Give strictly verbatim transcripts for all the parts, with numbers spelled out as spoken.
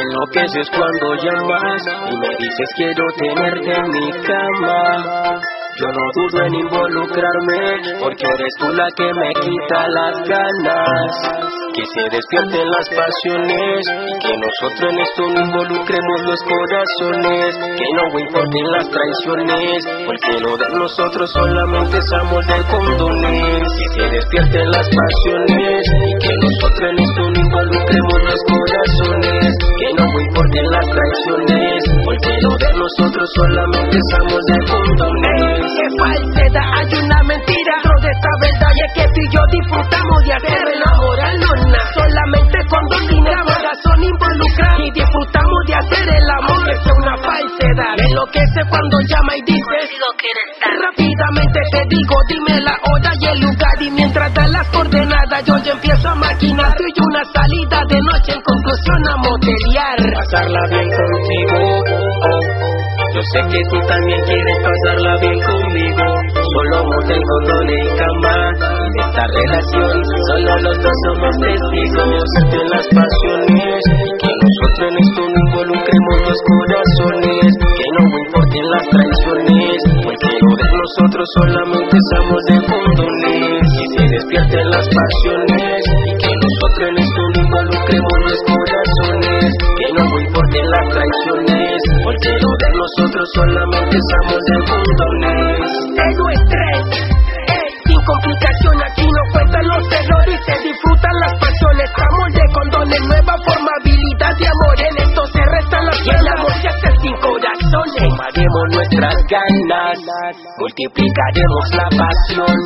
enloqueces cuando llamas y me dices quiero tenerte en mi cama. Yo no dudo en involucrarme, porque eres tú la que me quita las ganas. Que se despierten las pasiones, que nosotros en esto no involucremos los corazones. Que no importen las traiciones, porque lo de nosotros solamente es amor de condones. Que se despierten las pasiones, y que nosotros en esto no involucremos los corazones. Que no importen las traiciones, porque lo de nosotros solamente es amor de condones. ¡Qué falsedad! Hay una mentira dentro de esta verdad, y es que tú y yo disfrutamos de hacer enamorarnos nada. Solamente con dos líneas corazón involucrar, y disfrutamos de hacer el amor, que es una falsedad. Me enloquece cuando llama y dice digo que eres tarde. Rápidamente te digo, dime la hora y el lugar, y mientras das las coordenadas yo ya empiezo a maquinar tú y yo una salida de noche, en conclusión a moterear. Pasarla bien contigo, oh. Yo sé que tú también quieres pasarla bien conmigo. Solo motel, condón y cama. En esta relación solo los dos somos testigos de las pasiones. Que nosotros en esto no involucremos los corazones. Que no importen las traiciones, porque lo de nosotros solamente somos de condones. Que se despierten las pasiones, y que nosotros en esto no involucremos los corazones. Que no importen las traiciones, porque lo de nosotros solamente somos de condones. Cero estrés, ey, sin complicación, aquí no cuentan los errores, se disfrutan las pasiones. Amor de condones, nueva formabilidad de amor, en esto se restan las y el amor se hace sin corazones. Sumaremos nuestras ganas, multiplicaremos la pasión.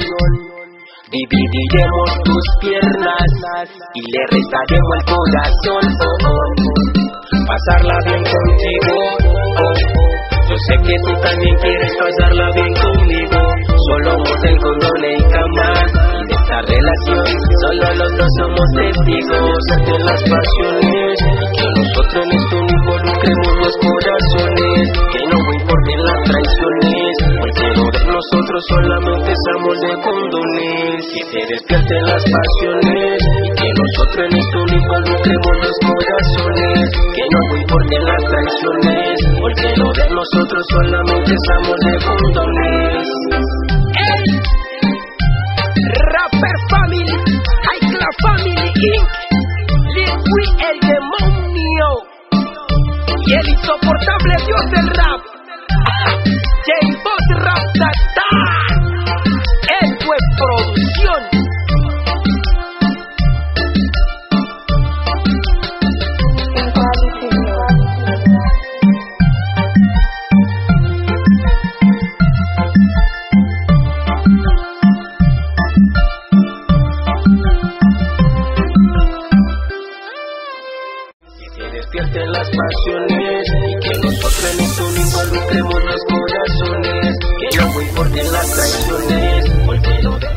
Dividiremos tus piernas y le restaremos el corazón, oh, oh. Pasarla bien contigo, oh. Yo sé que tú también quieres pasarla bien conmigo. Solo motel, condón y cama. En esta relación solo los dos somos testigos de las pasiones. Que nosotros en esto no involucremos los corazones. Que no importen las traiciones, porque lo de nosotros solamente somos de condones. Que se despierten las pasiones, y que nosotros en esto no involucremos los corazones. Que no importen las traiciones, porque lo de nosotros solamente somos de condones. Ey, Rapper Family, High Class Family incorporated. Lil Wee el demonio y el insoportable dios del rap, J-Boss Raptata. Esto es producción. Despierten las pasiones, y que nosotros en esto no involucremos los corazones. Que no importen las traiciones, porque lo de